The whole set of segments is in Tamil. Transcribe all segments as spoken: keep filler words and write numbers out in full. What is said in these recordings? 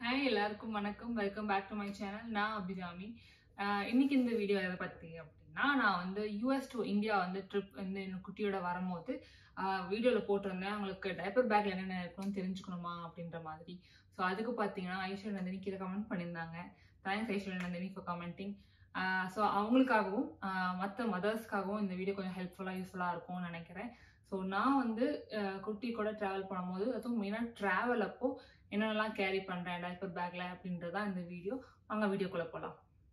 Hi, எல்லாருக்கும் வணக்கம். Welcome back to my channel. நான் அபிராமி. இன்னைக்கு இந்த வீடியோ எதை பத்தி அப்படின்னா, நான் வந்து யூஎஸ் டு இந்தியா வந்து ட்ரிப் வந்து என் குட்டியோட வரும்போது வீடியோல போட்டிருந்தேன். அவங்களுக்கு டைப்பர் பேக்ல என்னென்ன இருக்கணும்னு தெரிஞ்சுக்கணுமா அப்படின்ற மாதிரி. ஸோ அதுக்கு பார்த்தீங்கன்னா ஐஸ்வர்யா நந்தினி கீழே கமெண்ட் பண்ணியிருந்தாங்க. Thanks Aishwarya Nandini for commenting. So அவங்களுக்காகவும் மற்ற மதர்ஸ்க்காகவும் இந்த வீடியோ கொஞ்சம் ஹெல்ப்ஃபுல்லாக யூஸ்ஃபுல்லாக இருக்கும்னு நினைக்கிறேன். ஸோ நான் வந்து குட்டி கூட ட்ராவல் பண்ணும்போது, அதுவும் மெயினாக ட்ராவல் அப்போ என்னென்னலாம் கேரி பண்ணுறேன் டைப்பர் பேக்கில் அப்படின்றதான் இந்த வீடியோ. வாங்க வீடியோக்குள்ளே போகலாம்.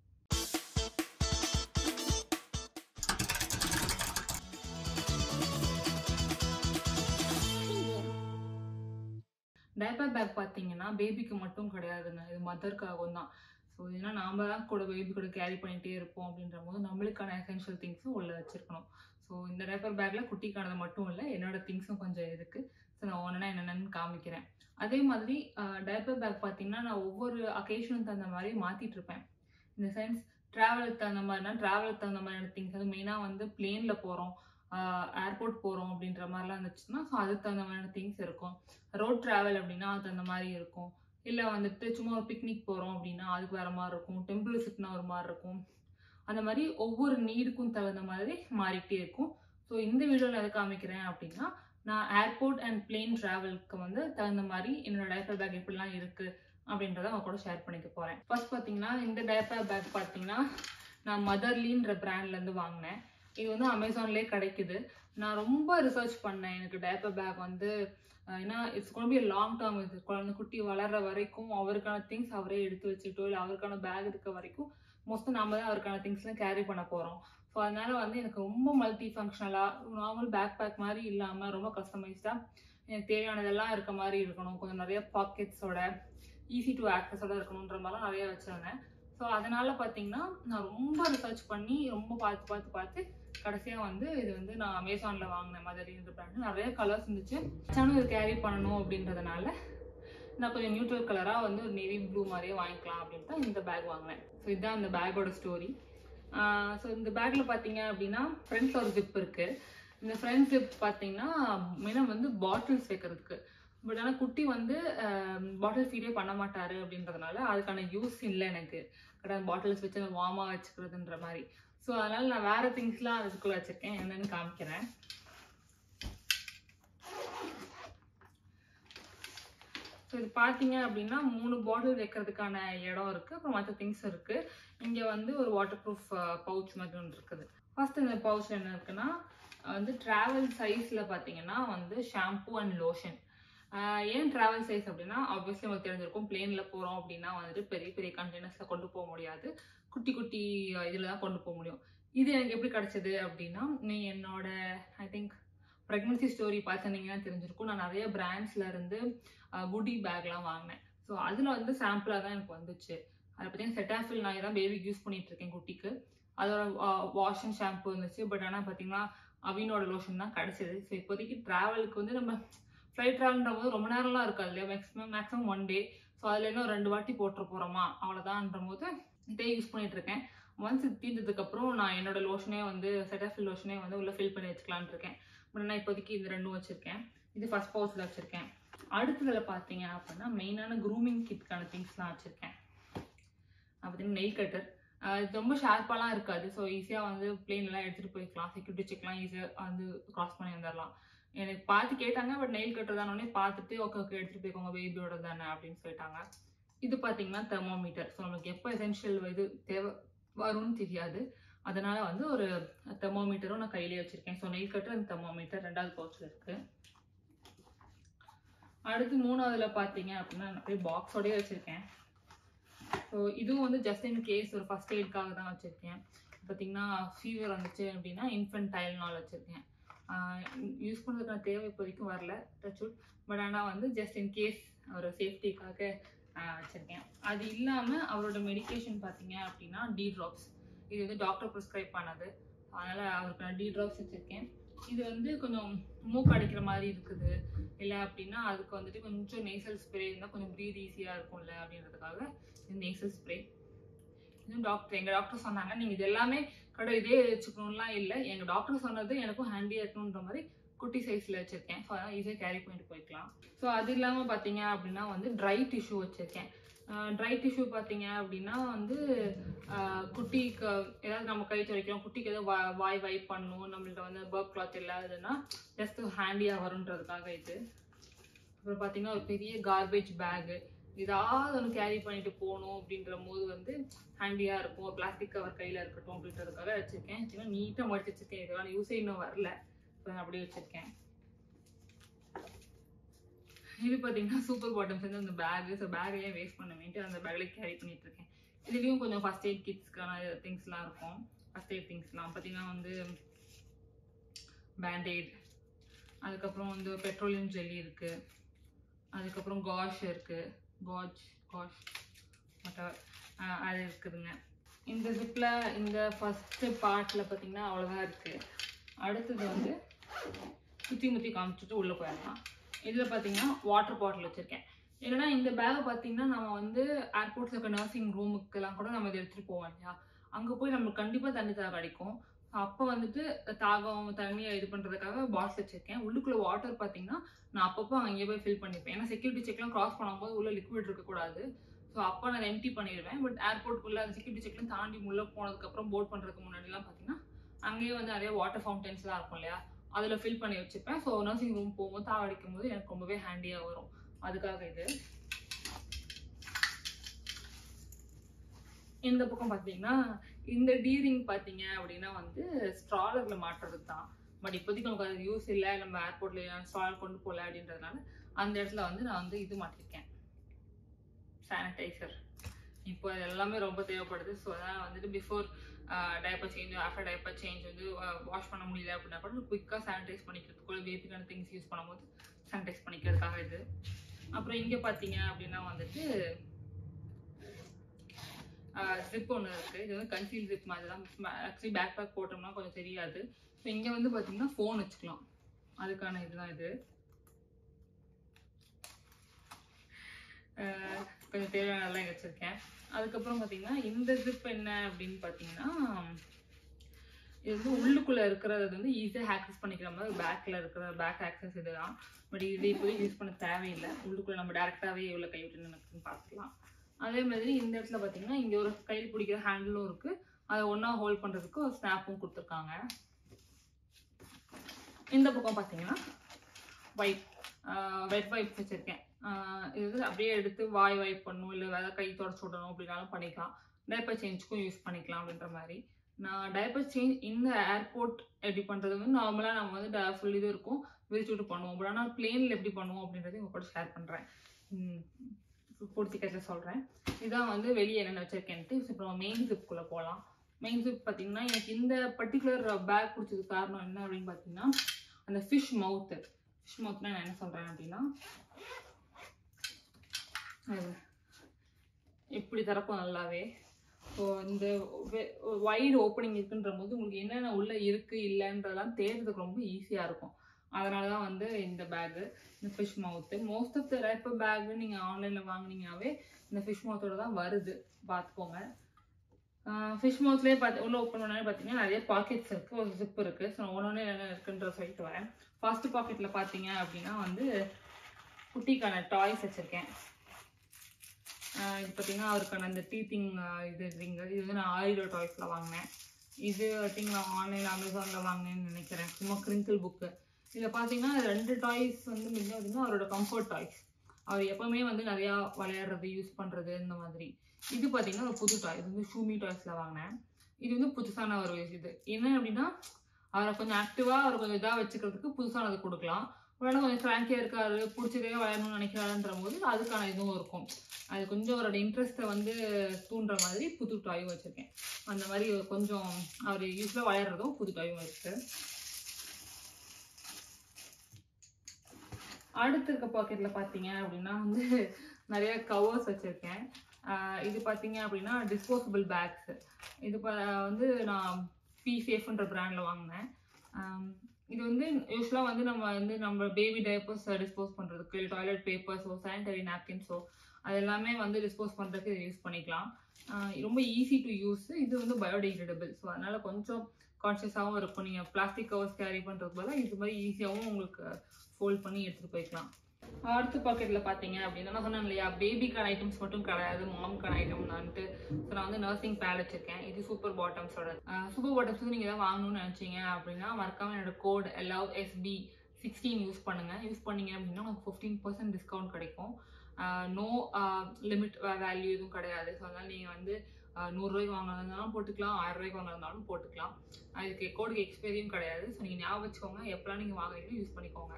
டைப்பர் பேக் பார்த்தீங்கன்னா பேபிக்கு மட்டும் கிடையாதுங்க, இது மதருக்காகவும் தான். ஸோ ஏன்னா நாம தான் கூட பேபி கூட கேரி பண்ணிகிட்டே இருப்போம் அப்படின்ற போது நம்மளுக்கான எசென்ஷியல் திங்ஸும் உள்ள வச்சுருக்கணும். ஸோ இந்த டைப்பர் பேக்கில் குட்டிக்கானது மட்டும் இல்லை, என்னோட திங்ஸும் கொஞ்சம் இருக்குது. ஸோ நான் ஒன்றுனா என்னென்னு காமிக்கிறேன். அதே மாதிரி டைப்பர் பேக் பார்த்தீங்கன்னா நான் ஒவ்வொரு அக்கேஷனுக்கு தகுந்த மாதிரி மாற்றிட்டு இருப்பேன். இந்த சென்ஸ் ட்ராவலுக்கு தகுந்த மாதிரினா ட்ராவலுக்கு தகுந்த மாதிரியான திங்ஸ், அது மெயினாக வந்து பிளேனில் போகிறோம், ஏர்போர்ட் போகிறோம் அப்படின்ற மாதிரிலாம் இருந்துச்சுன்னா ஸோ அதுக்கு தகுந்த மாதிரியான திங்ஸ் இருக்கும். ரோட் ட்ராவல் அப்படின்னா அது அந்த மாதிரி இருக்கும். இல்லை வந்துட்டு சும்மா ஒரு பிக்னிக் போகிறோம் அப்படின்னா அதுக்கு வேறு மாதிரி இருக்கும். டெம்பிள் விசிட்னா ஒரு மாதிரி இருக்கும். அந்த மாதிரி ஒவ்வொரு நீடுக்கும் தகுந்த மாதிரி மாறிக்கிட்டே இருக்கும். ஸோ இந்த வீடியோவில் எதை காமிக்கிறேன் அப்படின்னா, நான் ஏர்போர்ட் அண்ட் பிளேன் ட்ராவலுக்கு வந்து தகுந்த மாதிரி என்னோட டைப்பர் பேக் எப்படிலாம் இருக்குது அப்படின்றத அவங்க கூட ஷேர் பண்ணிக்க போகிறேன். ஃபர்ஸ்ட் பார்த்தீங்கன்னா இந்த டைப்பர் பேக் பார்த்தீங்கன்னா நான் மதர்லின்ற பிராண்ட்லேருந்து வாங்கினேன். இது வந்து அமேசான்லேயே கிடைக்குது. நான் ரொம்ப ரிசர்ச் பண்ணேன். எனக்கு டைப்பர் பேக் வந்து ஏன்னா it's gonna be long term. இது குழந்தை குட்டி வளர்ற வரைக்கும் அவருக்கான திங்ஸ் அவரே எடுத்து வச்சுக்கிட்டோ இல்லை அவருக்கான பேக் இருக்க வரைக்கும் மோஸ்ட்டாக நாம தான் அவருக்கான திங்ஸ்லாம் கேரி பண்ண போகிறோம். ஸோ அதனால வந்து எனக்கு ரொம்ப மல்டி ஃபங்க்ஷனலாக நார்மல் பேக் பேக் மாதிரி இல்லாமல் ரொம்ப கஸ்டமைஸ்டாக எனக்கு தேவையானதெல்லாம் இருக்க மாதிரி இருக்கணும். கொஞ்சம் நிறைய பாக்கெட்ஸோட ஈஸி டு ஆக்சஸோட இருக்கணுன்ற மாதிரிலாம் நிறைய வச்சுருந்தேன். ஸோ அதனால பார்த்தீங்கன்னா நான் ரொம்ப ரிசர்ச் பண்ணி ரொம்ப பார்த்து பார்த்து பார்த்து கடைசியாக வந்து இது வந்து நான் அமேசானில் வாங்கினேன். மதரின்ற பிராண்டு. நிறைய கலர்ஸ் இருந்துச்சு. சேனல் இது கேரி பண்ணணும் அப்படின்றதுனால நான் கொஞ்சம் நியூட்ரல் கலராக வந்து ஒரு நேவி ப்ளூ மாதிரியே வாங்கிக்கலாம் அப்படின்ட்டு தான் இந்த பேக் வாங்கினேன். ஸோ இதுதான் இந்த பேக்கோட ஸ்டோரி. ஸோ இந்த பேக்கில் பார்த்தீங்க அப்படின்னா ஃப்ரண்ட்ஸில் ஒரு ஜிப் இருக்குது. இந்த ஃப்ரண்ட் ஜிப் பார்த்தீங்கன்னா மெயினாக வந்து பாட்டில்ஸ் வைக்கிறதுக்கு. பட் ஆனால் குட்டி வந்து பாட்டில் ஃபீடே பண்ண மாட்டார் அப்படின்றதுனால அதுக்கான யூஸ் இல்லை எனக்கு. கரெக்டாக பாட்டில்ஸ் வச்சு அந்த வார்மாக வச்சுக்கிறதுன்ற மாதிரி. ஸோ அதனால் நான் வேறு திங்ஸ்லாம் அதுக்குள்ளே வச்சுருக்கேன். என்னென்னு காமிக்கிறேன். ஸோ இது பார்த்தீங்க அப்படின்னா மூணு பாட்டில் வைக்கிறதுக்கான இடம் இருக்குது. அப்புறம் மற்ற திங்ஸ் இருக்குது. இங்கே வந்து ஒரு வாட்டர் ப்ரூஃப் பவுச் மாதிரி ஒன்று இருக்குது. ஃபர்ஸ்ட் இந்த பவுச் என்ன இருக்குன்னா வந்து ட்ராவல் சைஸில் பார்த்தீங்கன்னா வந்து ஷாம்பூ அண்ட் லோஷன். ஏன் ட்ராவல் சைஸ் அப்படின்னா ஆப்வியஸ்லி உங்களுக்கு தெரிஞ்சிருக்கும், பிளேனில் போகிறோம் அப்படின்னா வந்துட்டு பெரிய பெரிய கண்டெய்னர்ஸில் கொண்டு போக முடியாது. குட்டி குட்டி இதில் தான் கொண்டு போக முடியும். இது எனக்கு எப்படி கிடச்சிது அப்படின்னா, நீ என்னோட ஐ திங்க் ப்ரெக்னன்சி ஸ்டோரி பார்த்துருந்தீங்கன்னா தெரிஞ்சிருக்கும். நான் நிறைய பிராண்ட்ஸில் இருந்து குட்டி பேக்லாம் வாங்கினேன். ஸோ அதில் வந்து சாம்பிளாக தான் எனக்கு வந்துச்சு. அதை பார்த்தீங்கன்னா செட்டாஃபில் நான் தான் பேபிக்கு யூஸ் பண்ணிட்டு இருக்கேன் குட்டிக்கு. அதோட வாஷ் அண்ட் ஷாம்பு இருந்துச்சு. பட் ஆனால் பார்த்தீங்கன்னா அவினோட லோஷன் தான் கிடச்சிது. ஸோ இப்போதைக்கு ட்ராவலுக்கு வந்து நம்ம ஃப்ளைட் ட்ராவல்ன்ற போது ரொம்ப நேரம்லாம் இருக்காது இல்லையா, maximum maximum one day. So அதில் இன்னும் ரெண்டு வாட்டி போட்டுற போகிறோமா அவ்வளோதான்ற போது இதே யூஸ் பண்ணிட்டு இருக்கேன். ஒன்ஸ் இது தீர்ந்ததுக்கப்புறம் நான் என்னோட லோஷனே வந்து செட்டாஃபில் லோஷனே வந்து உள்ளே ஃபில் பண்ணி வச்சுக்கலான் இருக்கேன். பட் நான் இப்போதைக்கு இந்த ரெண்டும் வச்சுருக்கேன். இது ஃபர்ஸ்ட் பவுச்சில் வச்சுருக்கேன். அடுத்ததில் பார்த்தீங்க அப்படின்னா மெயினான க்ரூமிங் கிட்கான திங்ஸ்லாம் வச்சுருக்கேன். பார்த்தீங்கன்னா நெயில் கட்டர். இது ரொம்ப ஷார்ப்பாலாம் இருக்காது. ஸோ ஈஸியாக வந்து பிளேன்லாம் எடுத்துகிட்டு போய்க்கலாம். செக்யூரிட்டி செக்லாம் ஈஸியாக வந்து கிராஸ் பண்ணி வந்துடலாம். எனக்கு பார்த்து கேட்டாங்க. பட் நெயில் கட்டர் தானே பார்த்துட்டு ஓகே ஓகே எடுத்துகிட்டு போய்க்கோங்க பேபியோட தானே அப்படின்னு சொல்லிட்டாங்க. இது பார்த்தீங்கன்னா தெர்மோமீட்டர். ஸோ நமக்கு எப்போ எசென்ஷியல் இது தேவை வரும்னு தெரியாது. அதனால வந்து ஒரு தெர்மோமீட்டரும் நான் கையிலே வச்சுருக்கேன். ஸோ நெயில் கட்டர் அந்த தெர்மோமீட்டர் ரெண்டாவது பவுச்சில் இருக்குது. அடுத்து மூணாவதுல பார்த்தீங்க அப்படின்னா நிறைய பாக்ஸோடய வச்சுருக்கேன். ஸோ இதுவும் வந்து ஜஸ்ட் இன் கேஸ் ஒரு ஃபர்ஸ்ட் எய்ட்காக தான் வச்சுருக்கேன். பார்த்தீங்கன்னா ஃபீவர் வந்துச்சு அப்படின்னா இன்ஃபென்டைல் நாள் வச்சுருக்கேன். யூஸ் பண்ணுறதுக்கான தேவை இப்போதைக்கும் வரல டச்சுட். பட் ஆனால் வந்து ஜஸ்ட் இன் கேஸ் ஒரு சேஃப்டிக்காக வச்சுருக்கேன். அது இல்லாமல் அவரோட மெடிக்கேஷன் பார்த்தீங்க அப்படின்னா டி ட்ராப்ஸ். இது வந்து டாக்டர் ப்ரிஸ்கிரைப் பண்ணது. அதனால் அவருக்கு நான் டி ட்ராப்ஸ் வச்சுருக்கேன். இது வந்து கொஞ்சம் மூக்கு அடைக்கிற மாதிரி இருக்குது இல்லை அப்படின்னா அதுக்கு வந்துட்டு கொஞ்சம் நேசல் ஸ்ப்ரே இருந்தால் கொஞ்சம் ப்ரீத் ஈஸியாக இருக்கும்ல அப்படின்றதுக்காக இது நேசல் ஸ்ப்ரே. இதுவும் டாக்டர் எங்கள் டாக்டர் சொன்னாங்க நீங்கள் இது எல்லாமே கடை இதே வச்சுக்கணும்லாம் இல்லை, எங்கள் டாக்டர் சொன்னது எனக்கும் ஹேண்டியாக இருக்கணுன்ற மாதிரி குட்டி சைஸில் வச்சுருக்கேன். ஸோ அதான் ஈஸியாக கேரி பண்ணிட்டு போய்க்கலாம். ஸோ அது இல்லாமல் பார்த்தீங்க அப்படின்னா வந்து ட்ரை டிஷ்யூ வச்சுருக்கேன். ட்ரை டிஷ்யூ பார்த்தீங்க அப்படின்னா வந்து குட்டிக்கு ஏதாவது நம்ம கை துடைக்கிறோம், குட்டிக்கு ஏதாவது வா வாய் வைப் பண்ணணும், நம்மள்ட்ட வந்து பர்ப் கிளாத் இல்லாததுன்னா ஜஸ்ட் ஹேண்டியாக வரும்ன்றதுக்காக இது. அப்புறம் பார்த்தீங்கன்னா ஒரு பெரிய கார்பேஜ் பேகு, ஏதாவது ஒன்று கேரி பண்ணிட்டு போகணும் அப்படின்ற போது வந்து ஹேண்டியாக இருக்கும். பிளாஸ்டிக் கவர் கையில் இருக்கட்டும் அப்படின்றதுக்காக வச்சுருக்கேன். ஏன்னா நீட்டாக மடிச்சு வச்சுருக்கேன். இதெல்லாம் யூஸே இன்னும் வரல, இப்போ நான் அப்படியே வச்சுருக்கேன். இது பார்த்தீங்கன்னா சூப்பர் பாட்டம்ஸ் வந்து அந்த பேகு. ஸோ பேக்கையே வேஸ்ட் பண்ண வேண்டிட்டு அந்த பேக்கில் கேரி பண்ணிட்டு இருக்கேன். இதுலேயும் கொஞ்சம் ஃபர்ஸ்ட் எய்ட் கிட்ஸ்க்கான திங்ஸ்லாம் இருக்கும். ஃபர்ஸ்ட் எய்ட் திங்ஸ்லாம் பார்த்தீங்கன்னா வந்து பேண்டேட், அதுக்கப்புறம் வந்து பெட்ரோலியம் ஜெல்லி இருக்குது, அதுக்கப்புறம் காஷ் இருக்குது, காஜ் காஷ் மட்டவர் அது இருக்குதுங்க. இந்த ஜிப்பில் இந்த ஃபஸ்ட்டு பார்ட்டில் பார்த்தீங்கன்னா அவ்வளோதான் இருக்குது. அடுத்தது வந்து சுற்றி முற்றி காமிச்சிட்டு உள்ளே போயிடலாம். இதில் பார்த்தீங்கன்னா வாட்டர் பாட்டில் வச்சுருக்கேன். ஏன்னா இந்த பேகை பார்த்தீங்கன்னா நம்ம வந்து ஏர்போர்ட்ஸில் இருக்க நர்சிங் ரூமுக்கெல்லாம் கூட நம்ம இதை எடுத்துகிட்டு போவோம் இல்லையா, அங்கே போய் நம்மளுக்கு கண்டிப்பாக தண்ணி தாக கிடைக்கும். அப்போ வந்துட்டு தாகம் தண்ணியை இது பண்ணுறதுக்காக பாட்டில் வச்சுருக்கேன். உள்ளுக்குள்ளே வாட்டர் பார்த்தீங்கன்னா நான் அப்பப்போ அங்கேயே போய் ஃபில் பண்ணிப்பேன். ஏன்னா செக்யூரிட்டி செக்லாம் கிராஸ் பண்ணும்போது உள்ள லிக்விட் இருக்கக்கூடாது. ஸோ அப்போ நான் எம்டி பண்ணிடுவேன். பட் ஏர்போர்ட்டுக்குள்ளே அந்த செக்யூரிட்டி செக்லாம் தாண்டி உள்ளே போனதுக்கப்புறம் போட் பண்ணுறதுக்கு முன்னாடிலாம் பார்த்தீங்கன்னா அங்கேயே வந்து நிறைய வாட்டர் ஃபவுண்டன்ஸ்லாம் இருக்கும் இல்லையா, அதில் ஃபில் பண்ணி வச்சுப்பேன். ஸோ நர்சிங் ரூம் போகும்போது தாவ அடிக்கும் போது எனக்கு ரொம்பவே ஹேண்டியாக வரும். அதுக்காக இது. இந்த பக்கம் பார்த்தீங்கன்னா இந்த டீரிங் பார்த்தீங்க அப்படின்னா வந்து ஸ்ட்ராலரில் மாட்டுறதுக்கு தான். பட் இப்போதைக்கு நமக்கு அது யூஸ் இல்லை, நம்ம ஏர்போர்ட்டில் ஸ்ட்ராலர் கொண்டு போகல அப்படின்றதுனால அந்த இடத்துல வந்து நான் வந்து இது மாட்டிருக்கேன், சானிடைசர். இப்போ அது எல்லாமே ரொம்ப தேவைப்படுது. ஸோ அதான் வந்துட்டு before diaper change after diaper change வந்து வாஷ் பண்ண முடியல அப்படின்னா கூட குயிக்காக சானிடைஸ் பண்ணிக்கிறதுக்குள்ள பேபிக்கான திங்ஸ் யூஸ் பண்ணும்போது சானிடைஸ் பண்ணிக்கிறதுக்காக இது. அப்புறம் இங்கே பார்த்தீங்க அப்படின்னா வந்துட்டு ஜிப் ஒன்று இருக்குது. இது வந்து கன்சீல் ஜிப் மாதிரி தான். ஆக்சுவலி பேக் பேக் போட்டோம்னா கொஞ்சம் தெரியாது. ஸோ இங்கே வந்து பார்த்தீங்கன்னா ஃபோன் வச்சுக்கலாம், அதுக்கான இதுதான் இது. கொஞ்சம் தேவையானலாம் இங்கே வச்சுருக்கேன். அதுக்கப்புறம் பார்த்தீங்கன்னா இந்த ஜிப் என்ன அப்படின்னு பார்த்தீங்கன்னா இது வந்து உள்ளுக்குள்ளே இருக்கிறது வந்து ஈஸியாக ஆக்சஸ் பண்ணிக்கிற மாதிரி பேக்கில் இருக்கிற பேக் ஆக்சஸ் இதுதான். பட் இது இப்போதைக்கு யூஸ் பண்ண தேவையில்லை. உள்ளுக்குள்ளே நம்ம டேரெக்டாகவே எவ்வளோ கை விட்டு நினைக்குன்னு பார்த்துக்கலாம். அதே மாதிரி இந்த இடத்துல பார்த்தீங்கன்னா இங்கே ஒரு கையில் பிடிக்கிற ஹேண்டிலும் இருக்குது. அதை ஒன்றா ஹோல்ட் பண்ணுறதுக்கு ஒரு ஸ்னாப்பும் கொடுத்துருக்காங்க. இந்த பக்கம் பார்த்தீங்கன்னா வைப் வெட் வைப் வச்சுருக்கேன். இது வந்து அப்படியே எடுத்து வாய் வைப் பண்ணணும், இல்லை வேறு கை தொடச்சி விடணும் அப்படின்னாலும் பண்ணிக்கலாம். டைப்பர் சேஞ்சுக்கும் யூஸ் பண்ணிக்கலாம் அப்படின்ற மாதிரி. நான் டைப்பர் சேஞ்ச் இந்த ஏர்போர்ட் எப்படி பண்ணுறது வந்து நார்மலாக நம்ம வந்து ஃபுல் இது இருக்கும் விரிச்சு விட்டு பண்ணுவோம். பட் ஆனால் பிளேனில் எப்படி பண்ணுவோம் அப்படின்றது உங்கள் கூட ஷேர் பண்ணுறேன், பூர்த்தி கட்டில் சொல்கிறேன். இதான் வந்து வெளியே என்னென்ன வச்சுருக்கேன்ட்டு. அப்புறம் மெயின் ஜிப்புக்குள்ளே போகலாம். மெயின் ஜிப் பார்த்தீங்கன்னா எனக்கு இந்த பர்டிகுலர் பேக் பிடிச்சதுக்கு காரணம் என்ன அப்படின்னு பார்த்தீங்கன்னா அந்த ஃபிஷ் மவுத்து. ஃபிஷ் மவுத்னா நான் என்ன சொல்கிறேன் அப்படின்னா எப்படி திறப்போம் நல்லாவே. ஸோ இந்த வைடு ஓப்பனிங் இருக்குன்ற போது உங்களுக்கு என்னென்ன உள்ளே இருக்குது இல்லைன்றதெல்லாம் தேடுறதுக்கு ரொம்ப ஈஸியாக இருக்கும். அதனால தான் வந்து இந்த பேகு, இந்த fish mouth. Most of the diaper bag நீங்கள் ஆன்லைனில் வாங்கினீங்கன்னாவே இந்த ஃபிஷ் மவுத்தோட தான் வருது, பார்த்துக்கோங்க. ஃபிஷ் மவுத்லேயே பார்த்து உள்ளே ஓப்பன் பண்ணாலே பார்த்தீங்கன்னா நிறைய பாக்கெட்ஸ் இருக்குது, ஒரு ஜிப் இருக்குது. ஸோ ஒன்று ஒன்று என்ன இருக்குன்ற சொல்லிட்டு வரேன். ஃபர்ஸ்ட் பாக்கெட்டில் பார்த்தீங்க அப்படின்னா வந்து குட்டிக்கான டாய்ஸ் வச்சுருக்கேன். இது பார்த்தீங்கன்னா அவருக்கான அந்த டீத்திங் இது ரிங்கு. இது வந்து நான் ஆயிரோ டாய்ஸில் வாங்கினேன். இது பார்த்தீங்கன்னா ஆன்லைன் அமேசானில் வாங்கினேன்னு நினைக்கிறேன். சும்மா கிரிங்கிள் புக்கு. இதில் பார்த்தீங்கன்னா ரெண்டு டாய்ஸ் வந்து மிக வந்து அவரோட கம்ஃபர்ட் டாய்ஸ். அவர் எப்போவுமே வந்து நிறையா விளையாடுறது யூஸ் பண்ணுறது இந்த மாதிரி. இது பார்த்தீங்கன்னா ஒரு புது டாய். இது வந்து ஷூமி டாய்ஸில் வாங்கினேன். இது வந்து புதுசான ஒரு இது என்ன அப்படின்னா அவரை கொஞ்சம் ஆக்டிவாக அவர் கொஞ்சம் இதாக வச்சுக்கிறதுக்கு புதுசானது கொடுக்கலாம். உடனே கொஞ்சம் ஃப்ராங்கியாக இருக்காரு, பிடிச்சதே விளையாடணும்னு நினைக்கிறாருன்ற போது அதுக்கான இதுவும் இருக்கும். அது கொஞ்சம் அவரோட இன்ட்ரெஸ்ட்டை வந்து தூண்டுற மாதிரி புது டாயும் வச்சுருக்கேன். அந்த மாதிரி கொஞ்சம் அவர் யூஸ்வலாக விளையாடுறதும் புது டாயும் இருக்குது. அடுத்து இருக்க பாக்கெட்டில் பார்த்தீங்க அப்படின்னா வந்து நிறைய கவர்ஸ் வச்சுருக்கேன். இது பார்த்தீங்க அப்படின்னா டிஸ்போசபிள் பேக்ஸ். இது வந்து நான் பி சேஃப்ன்ற பிராண்டில் வாங்கினேன். இது வந்து யூஸ்வலாக வந்து நம்ம வந்து நம்ம பேபி டைப்பர்ஸ் டிஸ்போஸ் பண்ணுறதுக்கு, டாய்லெட் பேப்பர்ஸோ சானிடரி நாப்கின்ஸோ அது எல்லாமே வந்து டிஸ்போஸ் பண்ணுறதுக்கு இது யூஸ் பண்ணிக்கலாம். ரொம்ப ஈஸி டு யூஸ். இது வந்து பயோடிகிரேடபிள். ஸோ அதனால் கொஞ்சம் கான்ஷியஸாகவும் இருக்கும். நீங்கள் பிளாஸ்டிக் கவர்ஸ் கேரி பண்ணுறதுக்கு பதிலாக இது மாதிரி ஈஸியாகவும் உங்களுக்கு ஃபோல்ட் பண்ணி எடுத்துகிட்டு போய்க்கலாம். அடுத்த பாக்கெட்ல பாத்தீங்க அப்படின்னா நான் சொன்னேன் இல்லையா பேபிக்கான ஐட்டம்ஸ் மட்டும் கிடையாது மாம்க்கான ஐட்டம் தான்ட்டு. ஸோ நான் வந்து நர்சிங் பேட் வச்சிருக்கேன். இது சூப்பர் பாட்டம்ஸோட. சூப்பர் பாட்டம்ஸ் வந்து நீங்க ஏதாவது வாங்கணும்னு நினைச்சீங்க அப்படின்னா மறக்காம என்னோட கோட் எல்ஆவ் எஸ்பி சிக்ஸ்டீன் யூஸ் பண்ணுங்க. யூஸ் பண்ணீங்க அப்படின்னா உங்களுக்கு ஃபிஃப்டீன் பர்சன்ட் டிஸ்கவுண்ட் கிடைக்கும். நோ லிமிட் வேல்யூ எதுவும் கிடையாது. ஸோ அதனால நீங்க வந்து நூறுரூவாய்க்கு வாங்கினாலும் போட்டுக்கலாம், ஆயிரம் ரூபாய்க்கு வாங்கினாலும் போட்டுக்கலாம். அதுக்கு கோடுக்கு எக்ஸ்பைரியும் கிடையாது. ஸோ நீங்கள் ஞாபகம் வச்சுக்கோங்க, எப்போலாம் நீங்கள் வாங்குறீங்களோ யூஸ் பண்ணிக்கோங்க.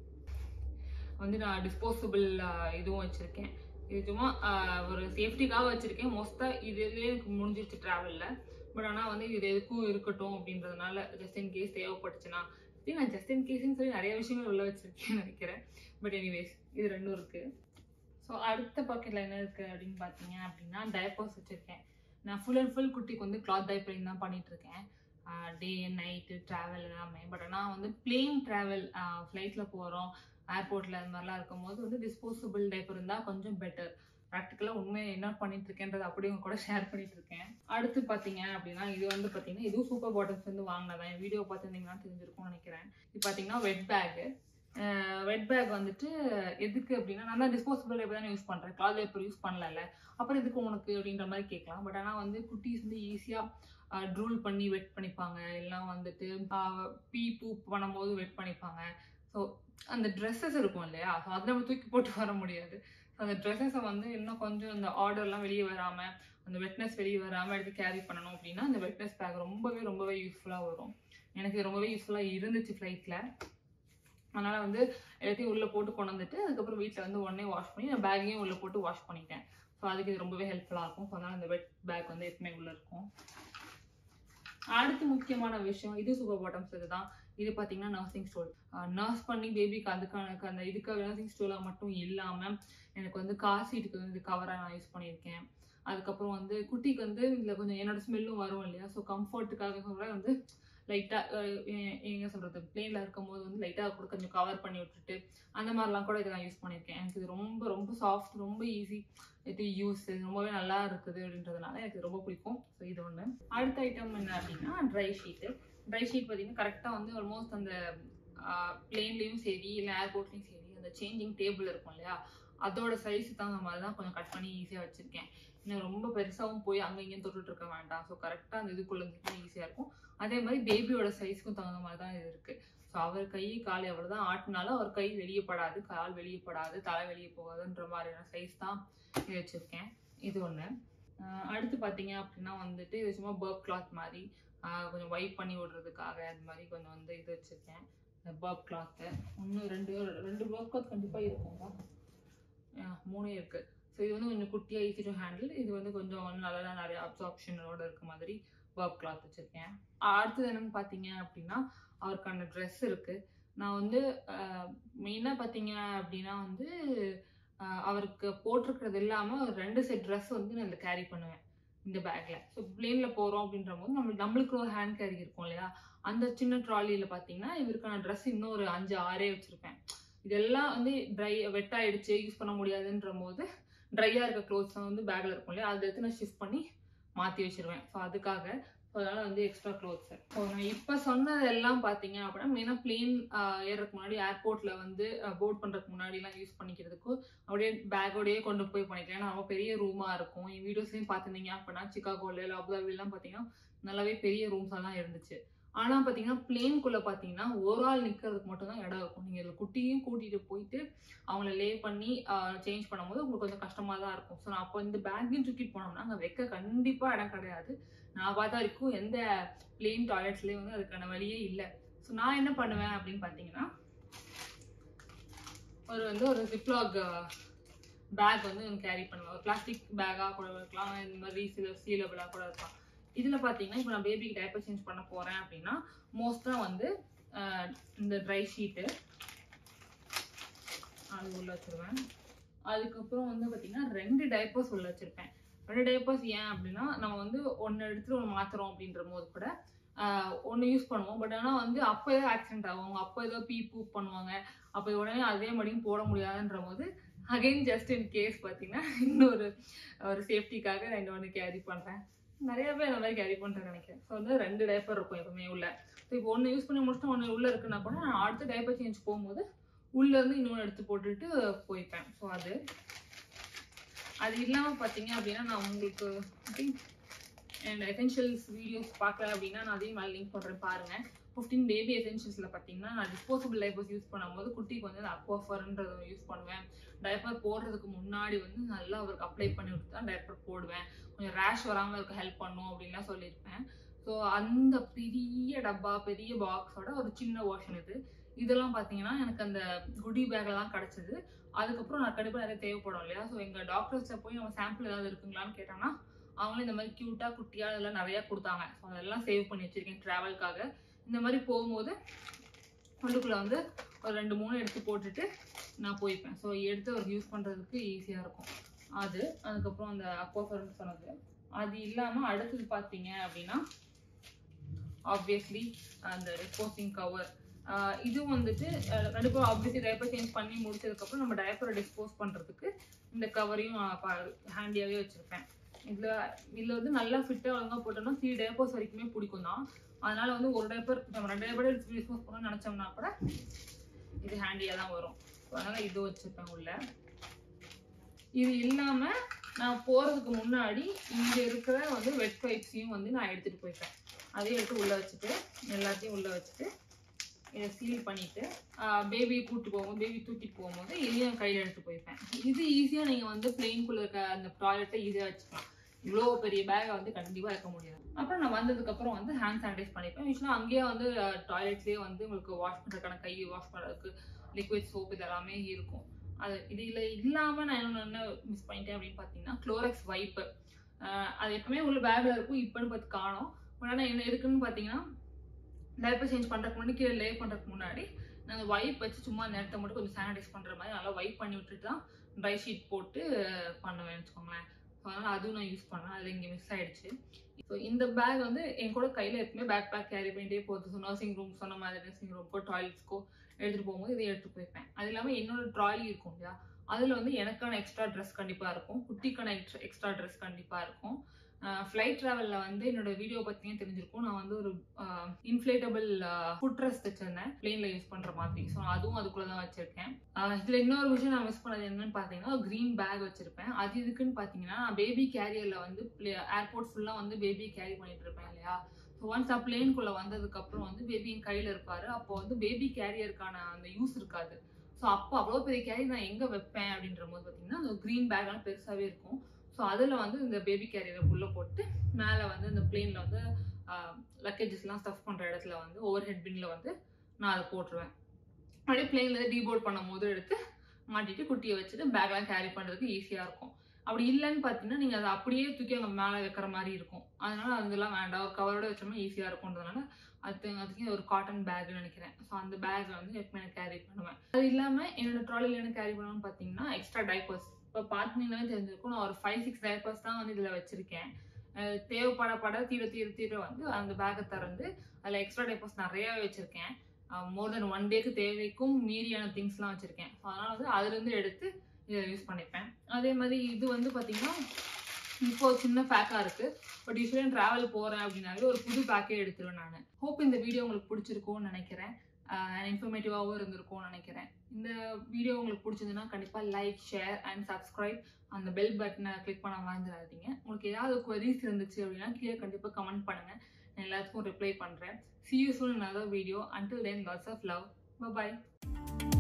வந்து நான் டிஸ்போசபிள் இதுவும் வச்சுருக்கேன். இது சும்மா ஒரு சேஃப்டிக்காக வச்சுருக்கேன். மோஸ்ட்டாக இதுலேயே எனக்கு முடிஞ்சிருச்சு ட்ராவலில். பட் ஆனால் வந்து இது எதுக்கும் இருக்கட்டும் அப்படின்றதுனால ஜஸ்ட் இன் கேஸ் தேவைப்பட்டுச்சுன்னா இது நான் ஜஸ்ட் இன் கேஸ்ன்னு சொல்லி நிறைய விஷயங்கள் உள்ள வச்சுருக்கேன்னு நினைக்கிறேன். பட் எனிவேஸ் இது ரெண்டும் இருக்குது. ஸோ அடுத்த பாக்கெட்டில் என்ன இருக்குது அப்படின்னு பார்த்தீங்க அப்படின்னா டைப்பர்ஸ் வச்சுருக்கேன். நான் ஃபுல் அண்ட் ஃபுல் குட்டிக்கு வந்து கிளாத் டைப்பரிங் தான் பண்ணிகிட்ருக்கேன். டே அண்ட் நைட்டு ட்ராவல் எல்லாமே. பட் ஆனால் வந்து பிளெயின் ட்ராவல் ஃப்ளைட்டில் போகிறோம், ஏர்போர்ட்டில் அது மாதிரிலாம் இருக்கும் போது வந்து டிஸ்போசபிள் டைப்பர் இருந்தால் கொஞ்சம் பெட்டர். ப்ராக்டிக்கலாக உண்மையை என்ன பண்ணிட்டு இருக்கேன்றது அப்படி உங்க கூட ஷேர் பண்ணிட்டு இருக்கேன். அடுத்து பார்த்தீங்க அப்படின்னா இது வந்து பார்த்தீங்கன்னா இதுவும் சூப்பர் பாட்டம்ஸ் வந்து வாங்கினதான். என் வீடியோ பார்த்துருந்தீங்கன்னா தெரிஞ்சிருக்கும்னு நினைக்கிறேன். இது பார்த்தீங்கன்னா வெட் பேக்கு. வெட் பேக் வந்துட்டு எதுக்கு அப்படின்னா நான் தான் டிஸ்போசபிள் டைப்பர் தான் யூஸ் பண்ணுறேன், கிளாத் டைப்பர் யூஸ் பண்ணல, அப்புறம் எதுக்கு உனக்கு அப்படின்ற மாதிரி கேட்கலாம். பட் ஆனால் வந்து குட்டீஸ் வந்து ஈஸியாக ட்ரூல் பண்ணி வெட் பண்ணிப்பாங்க, எல்லாம் வந்துட்டு பீ பூப் பண்ணும்போது வெட் பண்ணிப்பாங்க. ஸோ அந்த ட்ரெஸ்ஸஸ் இருக்கும் இல்லையா, ஸோ அதை நம்ம தூக்கி போட்டு வர முடியாது. ஸோ அந்த ட்ரெஸ்ஸஸை வந்து இன்னும் கொஞ்சம் இந்த ஆர்டர்லாம் வெளியே வராமல் அந்த வெட்னஸ் வெளியே வராமல் எடுத்து கேரி பண்ணணும் அப்படின்னா அந்த வெட்னஸ் பேக் ரொம்பவே ரொம்பவே யூஸ்ஃபுல்லாக வரும். எனக்கு ரொம்பவே யூஸ்ஃபுல்லாக இருந்துச்சு ஃப்ளைட்டில். அதனால் வந்து எல்லாத்தையும் உள்ளே போட்டு கொண்டு வந்துட்டு அதுக்கப்புறம் வீட்டில் வந்து உடனே வாஷ் பண்ணி நான் பேக்கையும் உள்ளே போட்டு வாஷ் பண்ணிட்டேன். ஸோ அதுக்கு இது ரொம்பவே ஹெல்ப்ஃபுல்லாக இருக்கும். ஸோ அதனால் அந்த வெட் பேக் வந்து எப்பவுமே உள்ளே இருக்கும். அடுத்து முக்கியமான விஷயம் இது சூப்பர் பாட்டம்ஸ் இதுதான். இது பார்த்தீங்கன்னா நர்சிங் ஸ்டோல். நர்ஸ் பண்ணி பேபிக்கு அதுக்கான அந்த இதுக்காக நர்சிங் ஸ்டோலாக மட்டும் இல்லாமல் எனக்கு வந்து கார் சீட்டுக்கு வந்து கவராக நான் யூஸ் பண்ணியிருக்கேன். அதுக்கப்புறம் வந்து குட்டிக்கு வந்து இதில் கொஞ்சம் என்னோட ஸ்மெல்லும் வரும் இல்லையா, ஸோ கம்ஃபர்ட்டுக்காக கூட வந்து லைட்டாக எங்கே சொல்கிறது பிளேனில் இருக்கும்போது வந்து லைட்டாக கூட கொஞ்சம் கவர் பண்ணி விட்டுட்டு அந்த மாதிரிலாம் கூட இதை நான் யூஸ் பண்ணியிருக்கேன். எனக்கு இது ரொம்ப ரொம்ப சாஃப்ட், ரொம்ப ஈஸி இது யூஸ், ரொம்பவே நல்லா இருக்குது அப்படின்றதுனால எனக்கு ரொம்ப பிடிக்கும். ஸோ இது ஒன்று. அடுத்த ஐட்டம் என்ன அப்படின்னா ட்ரை ஷீட்டு. ட்ரை ஷீட் பார்த்தீங்கன்னா கரெக்டாக வந்து ஆல்மோஸ்ட் அந்த பிளேன்லேயும் சரி இல்லை ஏர்போர்ட்லேயும் சரி அந்த சேஞ்சிங் டேபிள் இருக்கும் இல்லையா, அதோட சைஸ் தகுந்த மாதிரி தான் கொஞ்சம் கட் பண்ணி ஈஸியாக வச்சுருக்கேன். இன்னும் ரொம்ப பெருசாகவும் போய் அங்கே இங்கேயும் தொட்டுட்டு இருக்க வேண்டாம். ஸோ கரெக்டாக அந்த இதுக்குள்ளே இருந்துச்சுன்னா ஈஸியாக இருக்கும். அதே மாதிரி பேபியோட சைஸ்க்கும் தகுந்த மாதிரி தான் இது இருக்குது. ஸோ அவர் கை கால் எவ்வளோ தான் ஆட்டினாலும் அவர் கை வெளியே படாது, கால் வெளியே படாது, தலை வெளியே போகாதுன்ற மாதிரியான சைஸ் தான் இது வச்சுருக்கேன். இது ஒன்று. அடுத்து பார்த்தீங்க அப்படின்னா வந்துட்டு இது சும்மா பர்ப் கிளாத் மாதிரி கொஞ்சம் வைப் பண்ணி விடுறதுக்காக அது மாதிரி கொஞ்சம் வந்து இது வச்சுருக்கேன். பர்ப் கிளாத்து ஒன்று ரெண்டு ரெண்டு பர்ப் கிளாத் கண்டிப்பாக இருக்குங்களா, மூணே இருக்குது. ஸோ இது வந்து கொஞ்சம் குட்டியாக ஈஸி டு ஹேண்டில். இது வந்து கொஞ்சம் நல்லா நிறைய அப்சார்ப்ஷனோட இருக்க மாதிரி பர்ப் கிளாத் வச்சுருக்கேன். அடுத்தது என்னன்னு பார்த்தீங்க அப்படின்னா அவருக்கான ட்ரெஸ் இருக்குது. நான் வந்து மெயினாக பார்த்தீங்க அப்படின்னா வந்து அவருக்கு போட்டிருக்கிறது இல்லாமல் ஒரு ரெண்டு செட் ட்ரெஸ் வந்து நான் இதில் கேரி பண்ணுவேன் இந்த பேக்கில். ஸோ பிளேனில் போகிறோம் அப்படின்ற போது நம்மளுக்கு நம்மளுக்கு ஒரு ஹேண்ட் கேரி இருக்கும் இல்லையா, அந்த சின்ன ட்ராலியில் பார்த்தீங்கன்னா இவருக்கான ட்ரெஸ் இன்னும் ஒரு அஞ்சு ஆறே வச்சுருப்பேன். இதெல்லாம் வந்து ட்ரை வெட் ஆகிடுச்சு யூஸ் பண்ண முடியாதுன்ற போது ட்ரையாக இருக்க க்ளோத்ஸ் வந்து பேக்கில் இருக்கும் இல்லையா, அதை எடுத்து நான் ஷிஃப்ட் பண்ணி மாற்றி வச்சுருவேன். ஸோ அதுக்காக ஸோ அதனால் வந்து எக்ஸ்ட்ரா க்ளோத்ஸு. ஸோ நான் இப்போ சொன்னதெல்லாம் பார்த்தீங்க அப்படின்னா மெயினாக பிளேன் ஏறதுக்கு முன்னாடி ஏர்போர்ட்டில் வந்து போர்ட் பண்ணுறதுக்கு முன்னாடிலாம் யூஸ் பண்ணிக்கிறதுக்கும் அப்படியே பேக்கோடையே கொண்டு போய் பண்ணிக்கலாம். ஏன்னா ரொம்ப பெரிய ரூமாக இருக்கும். என் வீடியோஸ்லையும் பார்த்துருந்தீங்க அப்படின்னா சிக்காகோவில் இல்லை அபுதாபிலாம் பார்த்தீங்கன்னா நல்லாவே பெரிய ரூம்ஸாக தான் இருந்துச்சு. ஆனால் பார்த்தீங்கன்னா பிளேனுக்குள்ளே பார்த்தீங்கன்னா ஒரு ஆள் நிற்கிறதுக்கு மட்டும் தான் இடம் இருக்கும். நீங்கள் இதில் குட்டியும் கூட்டிகிட்டு போயிட்டு அவங்கள லே பண்ணி சேஞ்ச் பண்ணும்போது உங்களுக்கு கொஞ்சம் கஷ்டமாக தான் இருக்கும். ஸோ நான் அப்போ இந்த பேக்கையும் தூக்கிட்டு போனோம்னா அங்கே வைக்க கண்டிப்பாக இடம் கிடையாது. நான் பார்த்தா வரைக்கும் எந்த பிளேன் டாய்லெட்ஸ்லேயும் வந்து அதுக்கான வழியே இல்லை. ஸோ நான் என்ன பண்ணுவேன் அப்படின்னு பார்த்தீங்கன்னா ஒரு வந்து ஒரு ஜிப்லாக் பேக் வந்து கேரி பண்ணுவேன். ஒரு பிளாஸ்டிக் பேக்காக கூட இருக்கலாம், இந்த மாதிரி ரீசீல சீலபிளாக கூட இருக்கலாம். இதில் பார்த்தீங்கன்னா இப்போ நான் பேபிக்கு டைப்பர் சேஞ்ச் பண்ண போகிறேன் அப்படின்னா மோஸ்ட்டாக வந்து இந்த ட்ரை ஷீட்டு அது உள்ள வச்சுருவேன். அதுக்கப்புறம் வந்து பார்த்தீங்கன்னா ரெண்டு டைப்பர்ஸ் உள்ள வச்சுருப்பேன். ரெண்டு டைப்பர்ஸ் ஏன் அப்படின்னா நம்ம வந்து ஒன்று எடுத்துகிட்டு ஒன்று மாற்றுறோம் அப்படின்ற போது கூட ஒன்று யூஸ் பண்ணுவோம். பட் ஆனால் வந்து அப்போ ஏதோ ஆக்சிடென்ட் ஆகும், அப்போ ஏதோ பீ பூப் பண்ணுவாங்க, அப்போ உடனே அதே மாதிரியும் போட முடியாதுன்ற போது அகைன் ஜஸ்ட் இன் கேஸ் பார்த்தீங்கன்னா இன்னொரு ஒரு சேஃப்டிக்காக நான் இன்னொன்று கேரி பண்ணுறேன். நிறைய பேர் அந்த மாதிரி கேரி பண்ணுறேன்னு நினைக்கிறேன். ஸோ வந்து ரெண்டு டைப்பர் இருக்கும் எப்பவுமே உள்ள. ஸோ இப்போ ஒன்று யூஸ் பண்ணி முடிச்சுட்டு ஒன்று உள்ளே இருக்குன்னா கூட நான் அடுத்த டைப்பர் சேஞ்ச் போகும்போது உள்ளேருந்து இன்னொன்று எடுத்து போட்டுட்டு போய்ப்பேன். ஸோ அது அது இல்லாமல் பார்த்தீங்க அப்படின்னா நான் உங்களுக்கு அண்ட் எசென்ஷியல்ஸ் வீடியோஸ் பார்க்கல அப்படின்னா நான் அதையும் மேலே லிங்க் பண்ணுறேன் பாருங்கள். ஃபிஃப்டீன் பேபி எசென்ஷியல்ஸில் பார்த்தீங்கன்னா நான் டிஸ்போசபிள் டைப்பர்ஸ் யூஸ் பண்ணும்போது குட்டிக்கு வந்து அந்த அக்வாஃபர்ன்றதை யூஸ் பண்ணுவேன். டைப்பர் போடுறதுக்கு முன்னாடி வந்து நல்லா அவருக்கு அப்ளை பண்ணி விட்டு தான் டைப்பர் போடுவேன். கொஞ்சம் ரேஷ் வராமல் இருக்க ஹெல்ப் பண்ணும் அப்படின்லாம் சொல்லியிருப்பேன். ஸோ அந்த பெரிய டப்பா பெரிய பாக்ஸோட ஒரு சின்ன வேர்ஷன் இது. இதெல்லாம் பார்த்தீங்கன்னா எனக்கு அந்த குடி பேக்கில் தான் கிடச்சிது. அதுக்கப்புறம் நான் கண்டிப்பாக நிறைய தேவைப்படும் இல்லையா. ஸோ எங்கள் டாக்டர்ஸில் போய் நம்ம சாம்பிள் ஏதாவது இருக்குங்களான்னு கேட்டாங்கன்னா அவங்களும் இந்த மாதிரி க்யூட்டாக குட்டியாக அதெல்லாம் நிறையா கொடுத்தாங்க. ஸோ அதெல்லாம் சேவ் பண்ணி வச்சுருக்கேன் ட்ராவல்காக. இந்த மாதிரி போகும்போது உள்ளுக்குள்ளே வந்து ஒரு ரெண்டு மூணு எடுத்து போட்டுட்டு நான் போய்ப்பேன். ஸோ எடுத்து அவருக்கு யூஸ் பண்ணுறதுக்கு ஈஸியாக இருக்கும் அது. அதுக்கப்புறம் அந்த அக்வாஃபர்ன்னு சொன்னது அது இல்லாமல் அடுத்தது பார்த்தீங்க அப்படின்னா ஆப்வியஸ்லி அந்த டிஸ்போசிங் கவர். இது வந்துட்டு கண்டிப்பாக ஆப்வியஸ்லி டைப்பர் சேஞ்ச் பண்ணி முடிச்சதுக்கப்புறம் நம்ம டைப்பரை டிஸ்போஸ் பண்ணுறதுக்கு இந்த கவரையும் ஹேண்டியாகவே வச்சுருப்பேன். இதில் இதில் வந்து நல்லா ஃபிட்டாக ஒழுங்காக போட்டோம்னா த்ரீ டைப்பர்ஸ் வரைக்குமே பிடிக்கும் தான். அதனால் வந்து ஒரு டைப்பர் நம்ம ரெண்டு டைப்பர் டிஸ்போஸ் பண்ணணும்னு நினச்சோம்னா கூட இது ஹேண்டியாக தான் வரும். ஸோ அதனால் இது வச்சுருப்பேன் உள்ள. இது இல்லாமல் நான் போகிறதுக்கு முன்னாடி இங்கே இருக்கிற வந்து வெட் பைப்ஸையும் வந்து நான் எடுத்துகிட்டு போய்ப்பேன். அதையும் எடுத்து உள்ளே வச்சுட்டு எல்லாத்தையும் உள்ளே வச்சுட்டு இதை சீல் பண்ணிவிட்டு பேபியை கூப்பிட்டு போகும்போது பேபி தூக்கிட்டு போகும்போது இதையும் கையில் எடுத்து போய்ப்பேன். இது ஈஸியாக நீங்கள் வந்து பிளெயின்குள்ளே இருக்க அந்த டாய்லெட்டை ஈஸியாக வச்சுக்கலாம். இவ்வளோ பெரிய பேகை வந்து கண்டிப்பாக இருக்க முடியாது. அப்புறம் நான் வந்ததுக்கப்புறம் வந்து ஹேண்ட் சானிடைஸ் பண்ணிப்பேன். யூஸ்வலாக அங்கேயே வந்து டாய்லெட்லேயே வந்து உங்களுக்கு வாஷ் பண்ணுறதுக்கான கையை வாஷ் பண்ணுறதுக்கு லிக்விட் சோப் இது எல்லாமே இருக்கும். அது இது இல்லை இல்லாமல் நான் என்ன என்ன மிஸ் பண்ணிட்டேன் அப்படின்னு பார்த்தீங்கன்னா குளோரெக்ஸ் வைப்பு. அது எப்பவுமே உள்ள பேக்கில் இருக்கும். இப்போன்னு பார்த்து காணும். ஆனால் என்ன இருக்குன்னு பார்த்தீங்கன்னா டைப்பர் சேஞ்ச் பண்ணுறதுக்கு முன்னாடி கீழே லே பண்ணுறதுக்கு முன்னாடி நான் அந்த வைப் வச்சு சும்மா அந்த இடத்த மட்டும் கொஞ்சம் சானிடைஸ் பண்ணுற மாதிரி நல்லா வைப் பண்ணி விட்டுட்டு தான் ட்ரை ஷீட் போட்டு பண்ணுவேன் வச்சுக்கோங்களேன். ஸோ அதனால் அதுவும் நான் யூஸ் பண்ணேன். அது இங்கே மிஸ் ஆகிடுச்சு. ஸோ இந்த பேக் வந்து என் கூட கையில் எப்பவுமே பேக் பேக் கேரி பண்ணிட்டே போகுது. ஸோ நர்சிங் ரூம் சொன்ன மாதிரி நர்சிங் ரூம்க்கோ டாய்லெட்ஸ்க்கோ எடுத்துகிட்டு போகும்போது இதை எடுத்து போய்ப்பேன். அது இல்லாமல் என்னோட ட்ராலி இருக்கும் இல்லையா, அதில் வந்து எனக்கான எக்ஸ்ட்ரா ட்ரெஸ் கண்டிப்பாக இருக்கும். குட்டிக்கான எக்ஸ்ட்ரா எக்ஸ்ட்ரா ட்ரெஸ் கண்டிப்பாக இருக்கும். ஃப்ளைட் ட்ராவலில் வந்து என்னோட வீடியோ பார்த்தீங்கன்னா தெரிஞ்சிருக்கும். நான் வந்து ஒரு இன்ஃப்ளேட்டபிள் ஃபுட் ட்ரெஸ் வச்சிருந்தேன் பிளேனில் யூஸ் பண்ணுற மாதிரி. ஸோ அதுவும் அதுக்குள்ளே தான் வச்சுருக்கேன். இதில் இன்னொரு விஷயம் நான் மிஸ் பண்ணது என்னன்னு பார்த்தீங்கன்னா க்ரீன் பேக் வச்சுருப்பேன். அது இதுக்குன்னு பார்த்தீங்கன்னா நான் பேபி கேரியரில் வந்து ஏர்போர்ட் ஃபுல்லாக வந்து பேபி கேரி பண்ணிட்டு இருப்பேன் இல்லையா. ஸோ ஒன்ஸ் நான் பிளேனுக்குள்ளே வந்ததுக்கப்புறம் வந்து பேபி என் கையில் இருப்பார். அப்போ வந்து பேபி கேரியருக்கான அந்த யூஸ் இருக்காது. ஸோ அப்போ அவ்வளோ பெரிய கேரி நான் எங்கே வைப்பேன் அப்படின்ற போது பார்த்தீங்கன்னா அந்த க்ரீன் பேக்லாம் பெருசாகவே இருக்கும். ஸோ அதில் வந்து இந்த பேபி கேரியரை உள்ளே போட்டு மேலே வந்து இந்த பிளேனில் வந்து லக்கேஜஸ்லாம் ஸ்டஃப் பண்ணுற இடத்துல வந்து ஓவர் ஹெட் பின்னில் வந்து நான் அதை போட்டுருவேன். அப்படியே பிளேனில் டீபோர்ட் பண்ணும் போது எடுத்து மாட்டிட்டு குட்டியை வச்சுட்டு பேக்லாம் கேரி பண்ணுறதுக்கு ஈஸியாக இருக்கும். அப்படி இல்லைன்னு பார்த்தீங்கன்னா நீங்கள் அதை அப்படியே தூக்கி அங்கே மேலே வைக்கிற மாதிரி இருக்கும். அதனால அதெல்லாம் வேண்டாம், ஒரு கவரோட வச்சோம்னா ஈஸியாக இருக்கும்ன்றதுனால அது அதுக்கு ஒரு காட்டன் பேக்னு நினைக்கிறேன். ஸோ அந்த பேக் வந்து எப்பவுமே நான் கேரி பண்ணுவேன். அது இல்லாமல் என்னோட ட்ராலியில் என்ன கேரி பண்ணுவேன்னு பார்த்தீங்கன்னா எக்ஸ்ட்ரா டைப்பர்ஸ். இப்போ பார்த்தீங்கன்னா தெரிஞ்சிருக்கும். நான் ஒரு ஃபைவ் சிக்ஸ் டைப்பர்ஸ் தான் வந்து இதில் வச்சுருக்கேன். தேவைப்பட பட தீர தீர தீர வந்து அந்த பேக்கை திறந்து அதில் எக்ஸ்ட்ரா டைப்பர்ஸ் நிறையாவே வச்சுருக்கேன். மோர் தென் ஒன் டேக்கு தேவைக்கும் மீறியான திங்ஸ்லாம் வச்சுருக்கேன். ஸோ அதனால் வந்து அதுலேருந்து எடுத்து இதை யூஸ் பண்ணிப்பேன். அதே மாதிரி இது வந்து பார்த்தீங்கன்னா இப்போ சின்ன பேக்காக இருக்குது. பட் யூஸ்வலி ட்ராவல் போகிறேன் அப்படின்னாலே ஒரு புது பேக்கே எடுத்துருவேன் நான். ஹோப் இந்த வீடியோ உங்களுக்கு பிடிச்சிருக்கும்னு நினைக்கிறேன். இன்ஃபர்மேட்டிவாகவும் இருந்திருக்கும்னு நினைக்கிறேன். இந்த வீடியோ உங்களுக்கு பிடிச்சதுன்னா கண்டிப்பாக லைக், ஷேர் அண்ட் சப்ஸ்கிரைப். அந்த பெல் பட்டனை கிளிக் பண்ண மறந்துடாதீங்க. உங்களுக்கு ஏதாவது குவரிஸ் இருந்துச்சு அப்படின்னா கீழே கண்டிப்பாக கமெண்ட் பண்ணுங்கள். நான் எல்லாத்துக்கும் ரிப்ளை பண்ணுறேன். See you soon in another video. Until then, lots of love. Bye bye.